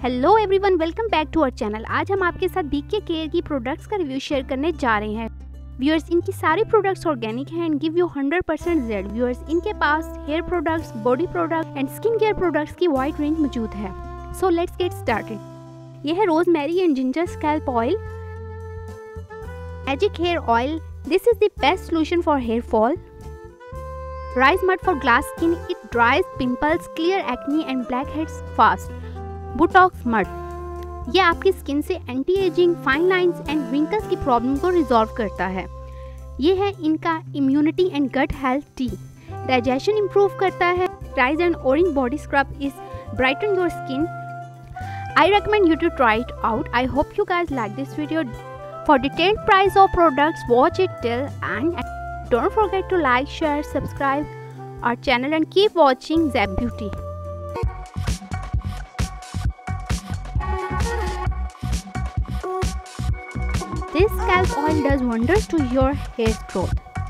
Hello everyone, welcome back to our channel. आज हम आपके साथ बीके केयर की प्रोडक्ट्स का रिव्यू शेयर करने जा रहे हैं। व्यूअर्स, इनकी सारी प्रोडक्ट्स ऑर्गेनिक हैं and give you 100% result. Viewers, इनके पास hair products, body product and skin care products की वाइड रेंज मौजूद है। So let's get started. यह है rosemary and ginger scalp oil, magic hair oil. This is the best solution for hair fall. Rice mud for glass skin, it dries pimples, clear acne and black heads fast. Botox mud, ये आपकी skin से anti aging, fine lines and wrinkles की problem को resolve करता है। ये है इनका immunity and gut health tea, digestion improve करता है। Rice and orange body scrub is brighten your skin. I recommend you to try it out. I hope you guys like this video. For detailed price of products, watch it till and don't forget to like, share, subscribe our channel and keep watching Zep Beauty. This scalp oil does wonders to your hair growth.